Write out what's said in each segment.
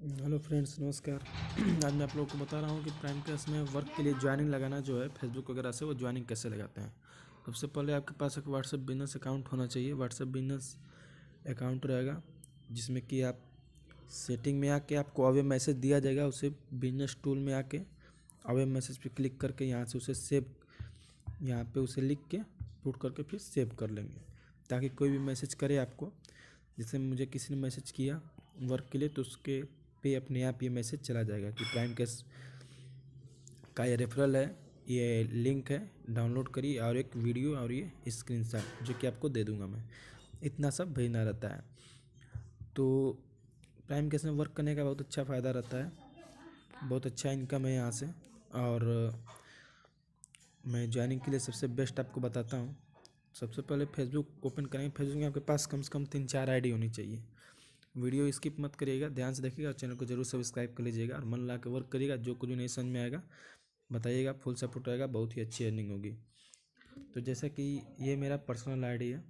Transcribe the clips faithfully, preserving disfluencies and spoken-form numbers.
Hello friends, नमस्कार। आज मैं आप लोगों को बता रहा हूँ कि प्राइम क्लास में वर्क के लिए ज्वाइनिंग लगाना जो है फेसबुक वगैरह से, वो ज्वाइनिंग कैसे लगाते हैं। सबसे पहले आपके पास एक व्हाट्सएप बिजनेस अकाउंट होना चाहिए। व्हाट्सएप बिजनेस अकाउंट रहेगा जिसमें कि आप सेटिंग में आके आपको अवे मैसेज दिया जाएगा। उसे बिजनेस टूल में आके अवे मैसेज पे क्लिक करके यहाँ से उसे सेव, यहाँ पे उसे लिख के पुट करके फिर सेव कर लेंगे, ताकि कोई भी मैसेज करे आपको। जैसे मुझे किसी ने मैसेज किया वर्क के लिए, तो उसके पे अपने आप ये मैसेज चला जाएगा कि प्राइम कैश का ये रेफरल है, ये लिंक है, डाउनलोड करिए, और एक वीडियो और ये स्क्रीनशॉट जो कि आपको दे दूंगा मैं। इतना सब भेजना रहता है। तो प्राइम कैश में वर्क करने का बहुत अच्छा फ़ायदा रहता है, बहुत अच्छा इनकम है यहाँ से। और मैं ज्वाइनिंग के लिए सबसे बेस्ट आपको बताता हूँ। सबसे पहले फेसबुक ओपन करेंगे। फेसबुक में आपके पास कम से कम तीन चार आईडी होनी चाहिए। वीडियो स्किप मत करिएगा, ध्यान से देखिएगा और चैनल को जरूर सब्सक्राइब कर लीजिएगा और मन लगा के वर्क करिएगा। जो कुछ नहीं समझ में आएगा बताइएगा, फुल सपोर्ट रहेगा, बहुत ही अच्छी अर्निंग होगी। तो जैसा कि ये मेरा पर्सनल आईडी है,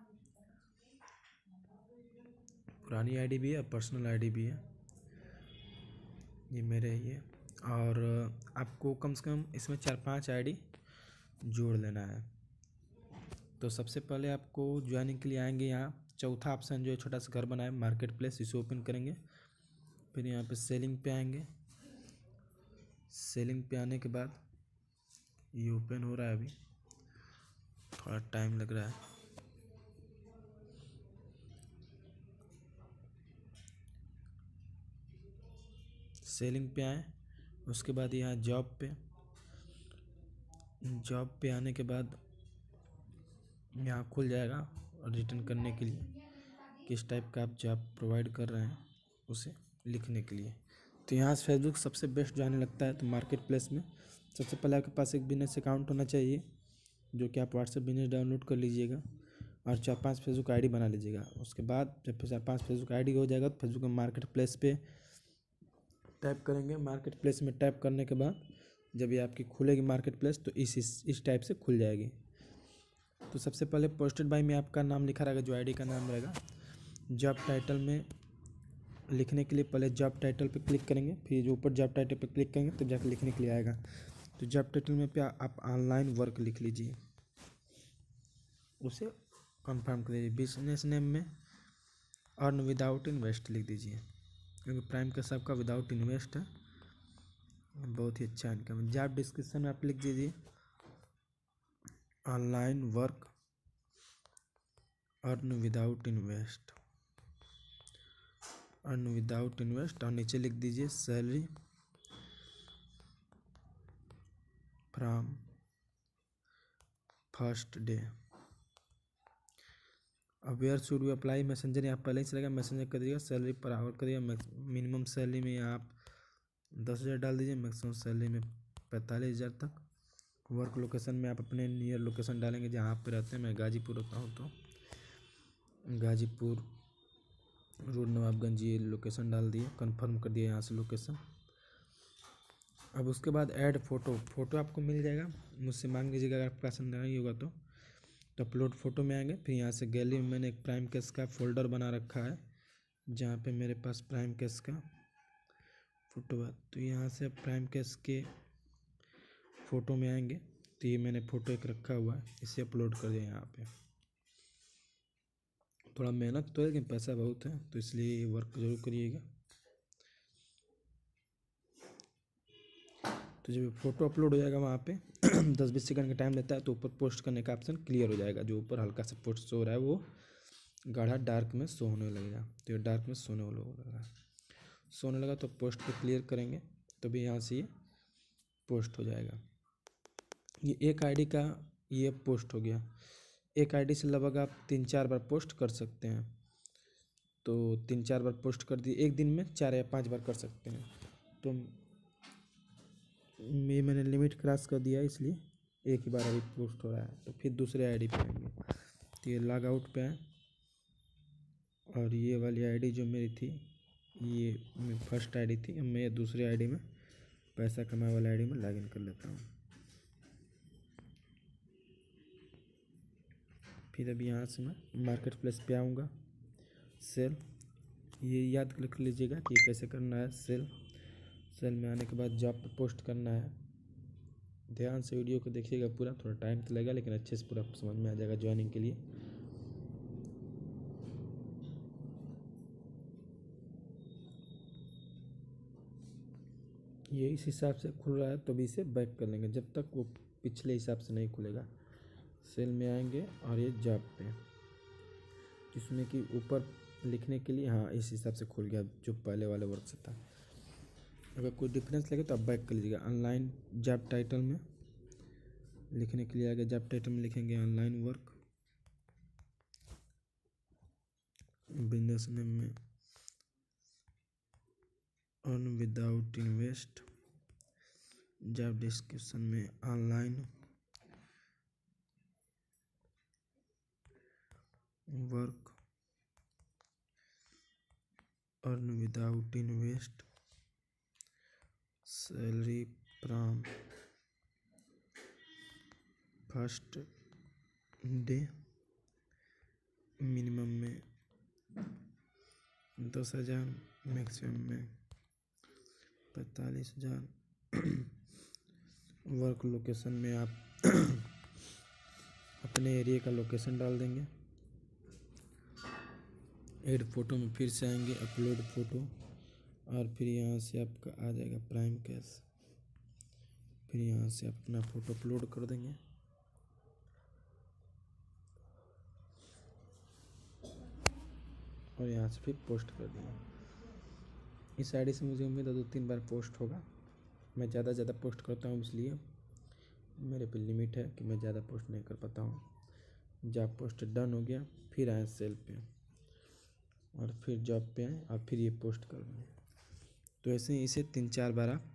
पुरानी आईडी भी है और पर्सनल आईडी भी है, ये मेरे ही है। और आपको कम से कम इसमें चार पांच आईडी जोड़ लेना है। तो सबसे पहले आपको ज्वाइनिंग के लिए आएंगे, यहाँ चौथा ऑप्शन जो है छोटा सा घर बना है मार्केट प्लेस, इसे ओपन करेंगे। फिर यहाँ पे सेलिंग पे आएंगे। सेलिंग पे आने के बाद ये ओपन हो रहा है, अभी थोड़ा टाइम लग रहा है। सेलिंग पे आए, उसके बाद यहाँ जॉब पे, जॉब पे आने के बाद यहाँ खुल जाएगा और रिटर्न करने के लिए किस टाइप का आप जॉब प्रोवाइड कर रहे हैं उसे लिखने के लिए। तो यहाँ से फेसबुक सबसे बेस्ट जाने लगता है। तो मार्केट प्लेस में सबसे पहले आपके पास एक बिजनेस अकाउंट होना चाहिए, जो कि आप व्हाट्सएप बिजनेस डाउनलोड कर लीजिएगा और चार पांच फेसबुक आईडी बना लीजिएगा। उसके बाद जब चार पांच फेसबुक आईडी हो जाएगा तो फेसबुक में मार्केट प्लेस पे टैप करेंगे। मार्केट प्लेस में टैप करने के बाद जब ये आपकी खुलेगी मार्केट प्लेस, तो इस इस इस टाइप से खुल जाएगी। तो सबसे पहले पोस्टेड बाय में आपका नाम लिखा रहेगा, जो आईडी का नाम रहेगा। जॉब टाइटल में लिखने के लिए पहले जॉब टाइटल पे क्लिक करेंगे, फिर जो ऊपर जॉब टाइटल पे क्लिक करेंगे तो जाकर लिखने के लिए आएगा। तो जॉब टाइटल में पे आप ऑनलाइन वर्क लिख लीजिए, उसे कंफर्म कर दीजिए। बिजनेस नेम में अर्न विदाउट इन्वेस्ट लिख दीजिए, क्योंकि प्राइम का सबका विदाउट इन्वेस्ट है, बहुत ही अच्छा इनकम है। जॉब डिस्क्रिप्शन में आप लिख दीजिए online work earn without invest, earn without invest, और नीचे लिख दीजिए सैलरी फ्रॉम फर्स्ट डे। अब where should you apply messenger, यहाँ पहले ही चलेगा, मैसेंजर कर दीजिएगा। सैलरी पर आवर कर दिया, मिनिमम सैलरी में आप दस हज़ार डाल दीजिए, मैक्सिमम सैलरी में पैंतालीस हज़ार तक। वर्क लोकेशन में आप अपने नियर लोकेशन डालेंगे जहाँ आप पे रहते हैं। मैं गाजीपुर होता हूँ तो गाजीपुर रोड नवाबगंज ये लोकेशन डाल दिए, कंफर्म कर दिया यहाँ से लोकेशन। अब उसके बाद ऐड फ़ोटो, फ़ोटो आपको मिल जाएगा, मुझसे मांग लीजिएगा अगर आपका पसंद नहीं होगा तो। तो अपलोड फ़ोटो में आएंगे, फिर यहाँ से गैलरी में मैंने एक प्राइम कैश का फ़ोल्डर बना रखा है, जहाँ पे मेरे पास प्राइम कैश का फ़ोटो है। तो यहाँ से प्राइम कैश के फ़ोटो में आएंगे, तो ये मैंने फ़ोटो एक रखा हुआ है, इसे अपलोड कर दिया। यहाँ पे थोड़ा मेहनत तो है लेकिन पैसा बहुत है, तो इसलिए वर्क ज़रूर करिएगा। तो जब फ़ोटो अपलोड हो जाएगा वहाँ पे दस बीस सेकंड का टाइम लेता है, तो ऊपर पोस्ट करने का ऑप्शन क्लियर हो जाएगा। जो ऊपर हल्का सा पोस्ट शो हो रहा है वो गाढ़ा डार्क में शो होने लगेगा। तो ये डार्क में सोने वाला लगा सोने लगा तो पोस्ट पे क्लियर करेंगे, तो भी यहाँ से ये पोस्ट हो जाएगा। ये एक आईडी का ये पोस्ट हो गया। एक आईडी से लगभग आप तीन चार बार पोस्ट कर सकते हैं। तो तीन चार बार पोस्ट कर दिए, एक दिन में चार या पाँच बार कर सकते हैं। तो ये मैंने लिमिट क्रॉस कर दिया, इसलिए एक ही बार अभी पोस्ट हो रहा है। तो फिर दूसरे आईडी पे आएंगे, तो ये लॉग आउट पे आए, और ये वाली आईडी जो मेरी थी, ये फर्स्ट आईडी थी। अब मैं दूसरी आईडी में पैसा कमाए वाला आईडी में लॉगिन कर लेता हूँ। फिर अभी यहाँ से मैं मार्केट प्लेस पे आऊँगा, सेल, ये याद कर लीजिएगा कि कैसे करना है। सेल सेल में आने के बाद जॉब पे पोस्ट करना है। ध्यान से वीडियो को देखिएगा पूरा, थोड़ा टाइम तो लगेगा लेकिन अच्छे से पूरा समझ में आ जाएगा ज्वाइनिंग के लिए। ये इस हिसाब से खुल रहा है तो भी इसे बैक कर लेंगे जब तक वो पिछले हिसाब से नहीं खुलेगा। सेल में आएंगे और ये जॉब पे, इसमें कि ऊपर लिखने के लिए, हाँ इस हिसाब से खुल गया जो पहले वाले वर्क से था। अगर कोई डिफरेंस लगे तो आप बैक कर लीजिएगा। ऑनलाइन जॉब टाइटल में लिखने के लिए आगे जॉब टाइटल में लिखेंगे ऑनलाइन वर्क, बिजनेस नेम में earn without invest, job description में online work earn without invest, salary from first day, minimum में दस हज़ार, मैक्सिमम में पैंतालीस हज़ार। वर्क लोकेशन में आप अपने एरिया का लोकेशन डाल देंगे। ऐड फोटो में फिर से आएंगे अपलोड फोटो, और फिर यहाँ से आपका आ जाएगा प्राइम कैश। फिर यहाँ से अपना फ़ोटो अपलोड कर देंगे। और यहाँ से फिर पोस्ट कर देंगे। इस आईडी से मुझे उम्मीद है दो तीन बार पोस्ट होगा। मैं ज़्यादा ज़्यादा पोस्ट करता हूँ इसलिए मेरे पे लिमिट है कि मैं ज़्यादा पोस्ट नहीं कर पाता हूँ। जॉब पोस्ट डन हो गया, फिर आए सेल पे और फिर जॉब पे आए और फिर ये पोस्ट कर दें। तो ऐसे ही इसे तीन चार बार आप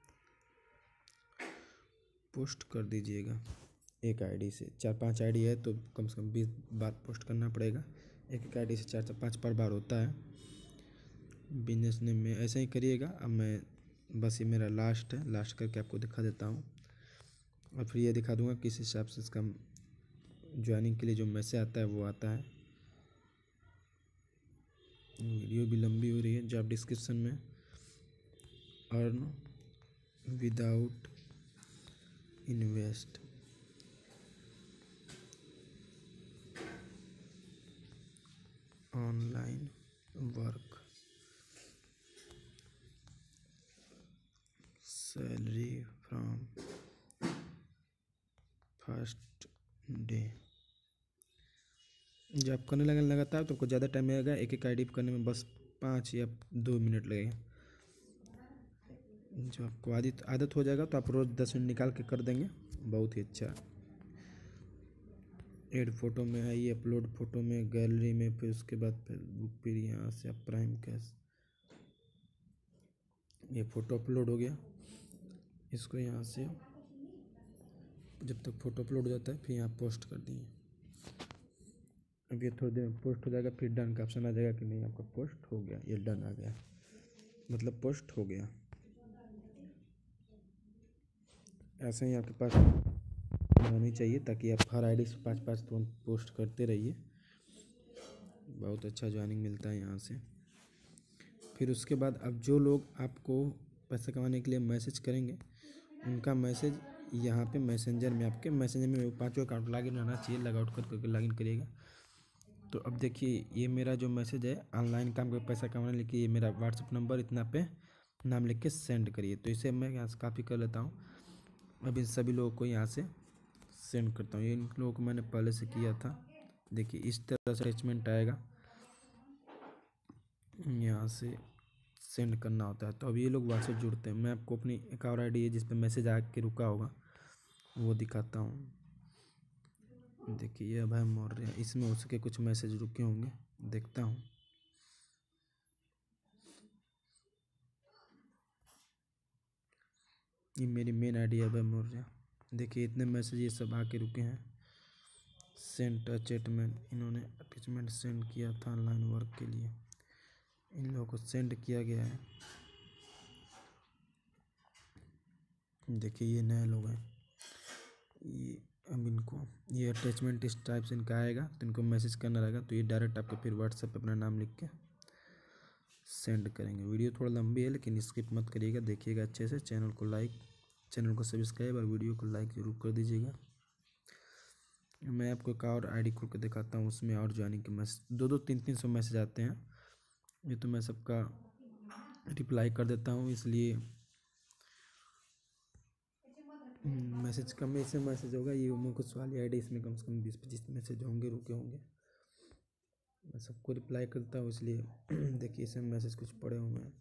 पोस्ट कर दीजिएगा। एक आईडी से चार पांच आईडी है तो कम से कम बीस बार पोस्ट करना पड़ेगा। एक एक आईडी से चार चार पाँच पर बार होता है। बिजनेस नेम में ऐसे ही करिएगा। अब मैं बस ये मेरा लास्ट है, लास्ट करके आपको दिखा देता हूँ और फिर ये दिखा दूँगा किस हिसाब से इसका ज्वाइनिंग के लिए जो मैसेज आता है वो आता है। वीडियो भी लंबी हो रही है। जॉब डिस्क्रिप्शन में earn without invest, online work, salary from first day. जब करने लगने लगातार तो आपको ज़्यादा टाइम लगेगा। एक एक आईडी करने में बस पाँच या दो मिनट लगेगा। जो आपको आदत आदत हो जाएगा तो आप रोज़ दस मिनट निकाल के कर देंगे, बहुत ही अच्छा। ऐड फोटो में आइए, अपलोड फोटो में, गैलरी में, फिर उसके बाद फेसबुक, फिर यहाँ से आप प्राइम कैश। ये फ़ोटो अपलोड हो गया। इसको यहाँ से जब तक फ़ोटो अपलोड हो जाता है फिर यहाँ पोस्ट कर दिए। अब ये थोड़ी देर में पोस्ट हो जाएगा, फिर डन का ऑप्शन आ जाएगा कि नहीं आपका पोस्ट हो गया। ये डन आ गया, मतलब पोस्ट हो गया। ऐसे ही आपके पास होनी चाहिए ताकि आप हर आईडी से पाँच पाँच तुरंत पोस्ट करते रहिए। बहुत अच्छा ज्वाइनिंग मिलता है यहाँ से। फिर उसके बाद अब जो लोग आपको पैसा कमाने के लिए मैसेज करेंगे उनका मैसेज यहाँ पे मैसेंजर में, आपके मैसेंजर में पाँचों अकाउंट लॉगिन रहना चाहिए। लॉगआउट कर करके लॉगिन करिएगा। तो अब देखिए ये मेरा जो मैसेज है ऑनलाइन काम कर पैसा कमाने लिखिए, ये मेरा व्हाट्सअप नंबर इतना पे नाम लिख के सेंड करिए। तो इसे मैं यहाँ से कॉपी कर लेता हूँ। अब इन सभी लोगों को यहाँ से सेंड करता हूँ। ये इन लोगों को मैंने पहले से किया था। देखिए इस तरह से अटैचमेंट आएगा, यहाँ से सेंड करना होता है। तो अब ये लोग व्हाट्सएप जुड़ते हैं। मैं आपको अपनी एक और आईडी है जिस पे मैसेज आके रुका होगा वो दिखाता हूँ। देखिए ये अभय मौर्य, इसमें हो सके कुछ मैसेज रुके होंगे, देखता हूँ। ये मेरी मेन आईडी है अभय मौर्य। देखिए इतने मैसेज ये सब आके रुके हैं। सेंड अटैचमेंट, इन्होंने अटैचमेंट सेंड किया था ऑनलाइन वर्क के लिए, इन लोगों को सेंड किया गया है। देखिए ये नए लोग हैं। ये अब इनको ये अटैचमेंट इस टाइप से इनका आएगा तो इनको मैसेज करना रहेगा। तो ये डायरेक्ट आपको फिर व्हाट्सएप पे अपना नाम लिख के सेंड करेंगे। वीडियो थोड़ा लंबी है लेकिन स्किप मत करिएगा, देखिएगा अच्छे से। चैनल को लाइक चैनल को सब्सक्राइब और वीडियो को लाइक ज़रूर कर दीजिएगा। मैं आपको एक और आई डी खोल के दिखाता हूँ, उसमें और ज्वाइनिंग के मैसेज दो दो तीन तीन सौ मैसेज आते हैं। ये तो मैं सबका रिप्लाई कर देता हूँ, इसलिए मैसेज कम में से मैसेज होगा। ये उमंग कुछ वाली आई डी, इसमें कम से कम बीस पच्चीस मैसेज होंगे, रुके होंगे। मैं सबको रिप्लाई करता हूँ, इसलिए देखिए इसमें मैसेज कुछ पड़े हुए हैं।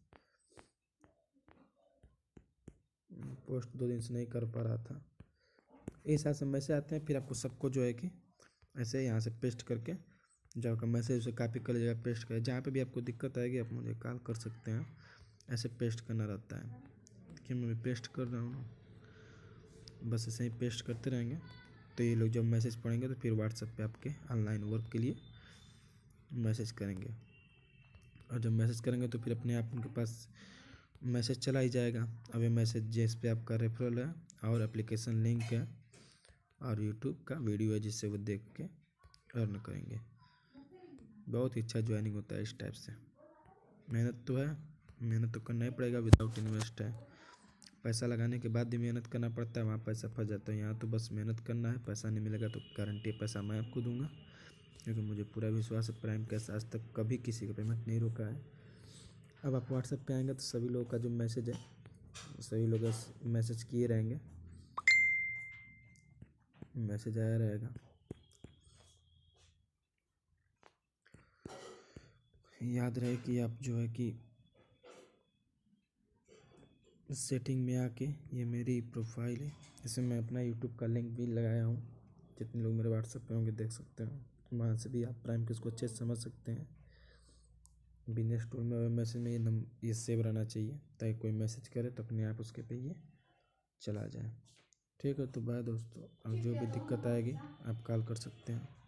पोस्ट दो दिन से नहीं कर पा रहा था, इस हिसाब से मैसेज आते हैं। फिर आपको सबको जो है कि ऐसे यहाँ से पेस्ट करके जो आपका मैसेज उसे कॉपी कर लीजिएगा, पेस्ट करें। जहाँ पे भी आपको दिक्कत आएगी आप मुझे कॉल कर सकते हैं। ऐसे पेस्ट करना रहता है कि मैं पेस्ट कर रहा हूँ, बस ऐसे ही पेस्ट करते रहेंगे। तो ये लोग जब मैसेज पढ़ेंगे तो फिर व्हाट्सएप पे आपके ऑनलाइन वर्क के लिए मैसेज करेंगे, और जब मैसेज करेंगे तो फिर अपने आप उनके पास मैसेज चला ही जाएगा। अब ये मैसेज जिस पे आपका रेफरल है और एप्लीकेशन लिंक है और यूट्यूब का वीडियो है, जिससे वो देख के अर्न करेंगे। बहुत ही अच्छा ज्वाइनिंग होता है इस टाइप से। मेहनत तो है, मेहनत तो करना ही पड़ेगा, विदाउट इन्वेस्ट है। पैसा लगाने के बाद भी मेहनत करना पड़ता है, वहाँ पैसा फंस जाता है। यहाँ तो बस मेहनत करना है, पैसा नहीं मिलेगा तो गारंटी पैसा मैं आपको दूंगा, क्योंकि मुझे पूरा विश्वास है प्राइम कैश आज तक कभी किसी का पेमेंट नहीं रोका है। अब आप व्हाट्सएप पे आएंगे तो सभी लोगों का जो मैसेज है सभी लोग मैसेज किए रहेंगे, मैसेज आया रहेगा। याद रहे कि आप जो है कि सेटिंग में आके, ये मेरी प्रोफाइल है, इसमें मैं अपना यूट्यूब का लिंक भी लगाया हूँ। जितने लोग मेरे व्हाट्सएप पे होंगे देख सकते हैं, वहाँ से भी आप प्राइम केस को अच्छे से समझ सकते हैं। बिजनेस टूल में मैसेज में ये नम ये सेव रहना चाहिए, ताकि कोई मैसेज करे तो अपने आप उसके पे ये चला जाए। ठीक है, तो बाय दोस्तों। अब जो भी दिक्कत आएगी आप कॉल कर सकते हैं।